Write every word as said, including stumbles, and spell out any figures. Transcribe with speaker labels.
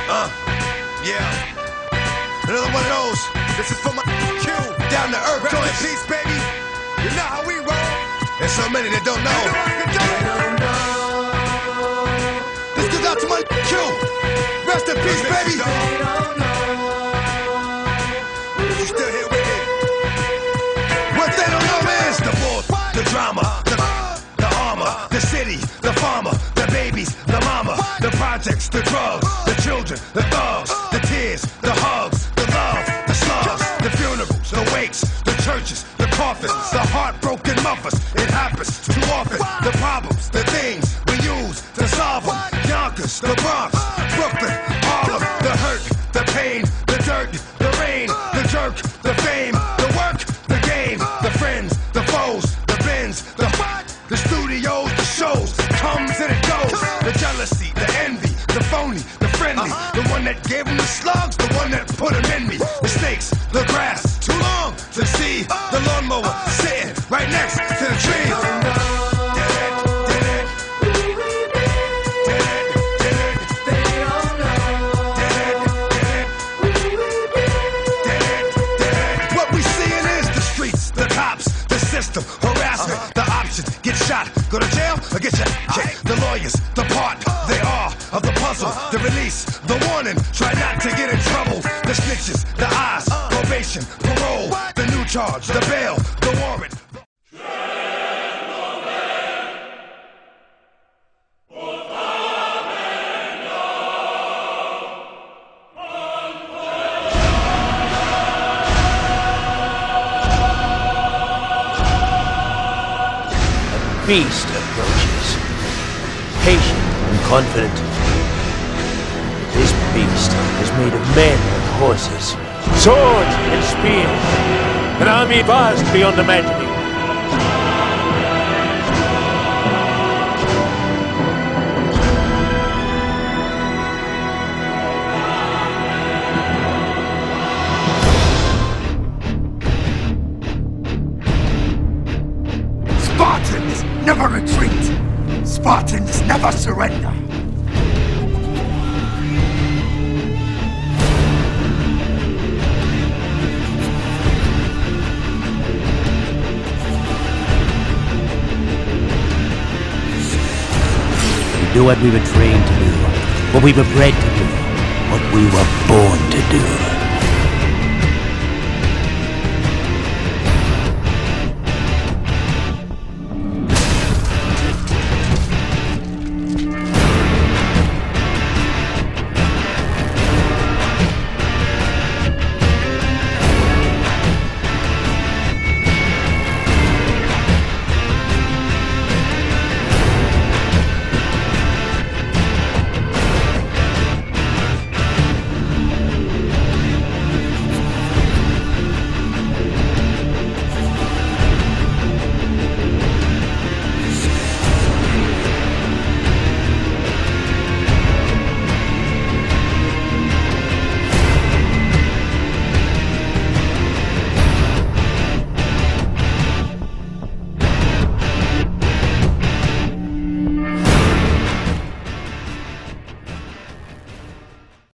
Speaker 1: Uh, yeah. Another one of those. This is for my Q. Down to earth, joint peace, baby. You know how we roll. There's so many that don't know. This goes out to my Q. Rest in peace, baby. You still here with me? What they don't know is the bull, the drama, the, the armor, the city, the farmer, the babies, the mama, the projects, the drugs, the children, the thugs, the tears, the hugs, the love, the slugs, the funerals, the wakes, the churches, the coffins, the heartbroken mothers. It happens too often. The problems, the things we use to solve them. Yonkers, the Bronx, Brooklyn, Harlem, the hurt, the pain, the dirt, the rain, the jerk, the fame, the work, the game, the friends, the foes, the bins, the what, the studios, the shows, comes and it goes. The jealousy, the envy, the phony, the friendly, the one that gave them the slugs, the one that put them in me. The snakes, the grass, too long to see. The lawnmower sitting right next to the tree. System, harassment, uh-huh. The options, get shot, go to jail, or get your kicked. The lawyers, the part, they are of the puzzle. Uh-huh. The release, the warning, try not to get in trouble. The snitches, the eyes, uh-huh. Probation, parole, what? The new charge, the bail, the warrant.
Speaker 2: Beast approaches, patient and confident. This beast is made of men and horses, swords and spears, an army vast beyond imagining.
Speaker 3: Spartans never retreat. Spartans never surrender.
Speaker 2: We do what we were trained to do, what we were bred to do, what we were born to do.